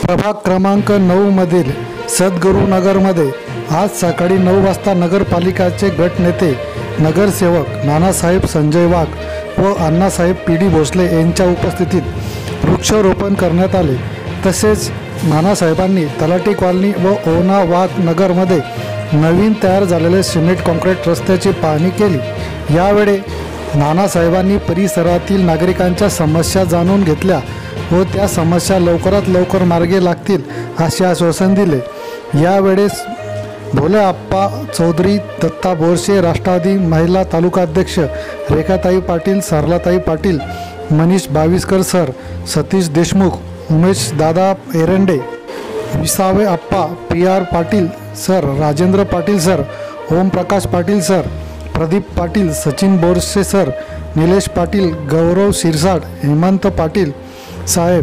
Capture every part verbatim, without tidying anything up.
प्रभाग क्रमांक नऊ मधील सद्गुरुनगरमध्ये आज सकाळी नऊ वाजता नगरपालिकाचे गटनेते नगरसेवक नानासाहेब संजय वाघ व अण्णासाहेब पी डी भोसले यांच्या उपस्थितीत वृक्षारोपण करण्यात आले। तसेच नानासाहेबांनी तलाठी कॉलनी व ओना वाघ नगरमध्ये नवीन तयार झालेले सिमेंट कॉन्क्रीट रस्त्याची पाहणी केली। यावेळी नानासाहेबांनी परिसरातील नागरिकांच्या समस्या जाणून घेतल्या व त्या समस्या लवकरात लवकर मार्गी लागतील असे आश्वासन दिले। यावेळेस भोले आप्पा चौधरी, दत्ता बोरसे, राष्ट्रवादी महिला तालुका अध्यक्ष Rekhatai Patil, Saralatai Patil, Manish Baviskar sir, Satish Deshmukh, Umesh Dada Erande, Visave Appa, P R Patil sir, Rajendra Patil sir, Om Prakash Patil sir, Pradeep Patil, Sachin Borse sir, Nilesh Patil, Gaurav Shirsat, Hemant Patil साहेब,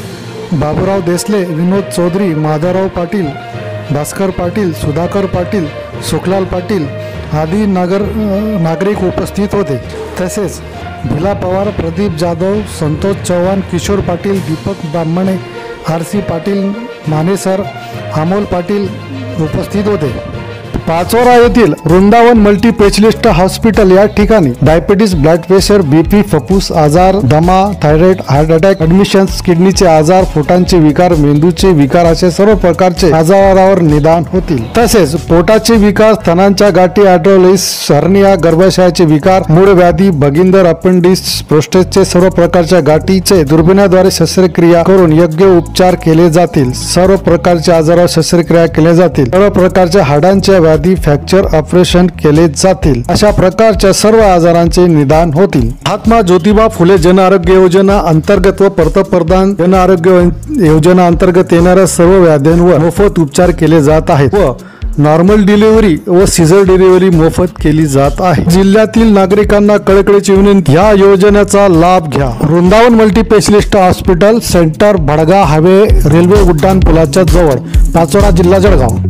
बाबूराव देसले, विनोद चौधरी, माधवराव पाटील, भास्कर पाटील, सुधाकर पाटील, सुखलाल पाटील आदी नगर नागरिक उपस्थित होते। तसेच भिला पवार, प्रदीप जाधव, संतोष चव्हाण, किशोर पाटील, दीपक ब्राह्मणे, आर सी पाटील, मानेसर, अमोल पाटील उपस्थित होते। पाचोरा येथील वृंदावन मल्टी स्पेशलिस्ट हॉस्पिटल या ठिकाणी डायबिटीज, ब्लड प्रेशर, बीपी, फुफ्फुस आजार, दमा, थायरॉइड, हार्ट अटॅक, ॲडमिशन्स, किडनीचे आजार, पोटांचे विकार, मेंदूचे विकार असे सर्व प्रकारचे आजारावर निदान होतील। तसेच पोटाचे विकार, स्तनांच्या गाठी, आर्ट्रोलाइटिस, हर्निया, गर्भाशयाचे विकार, मूळ व्याधी, भगिंदर, अपेंडिक्स, प्रोस्टेटचे सर्व प्रकारच्या गाठीचे दुर्बिणीद्वारे शस्त्रक्रिया करून योग्य उपचार केले जातील। सर्व प्रकारच्या आजारावर शस्त्रक्रिया केल्या जातील। सर्व प्रकारच्या हाडांच्या व्याधी, फ्रॅक्चर ऑपरेशन केले जातील। अशा प्रकारच्या सर्व आजारांचे निदान होतील। महात्मा ज्योतिबा फुले जन आरोग्य योजना अंतर्गत व पंतप्रधान जन आरोग्य योजना अंतर्गत येणाऱ्या सर्व व्याधींवर मोफत उपचार केले जात आहेत व नॉर्मल डिलिव्हरी व सीझर डिलिव्हरी मोफत केली जात आहे। जिल्ह्यातील नागरिकांना कळकळीची विनंती, या योजनेचा लाभ घ्या। Vrindavan multi specialist hospital, centre, Bhadga highway, railway उड्डाण पुलाच्या जवळ, पाचोरा, जिल्हा जळगाव।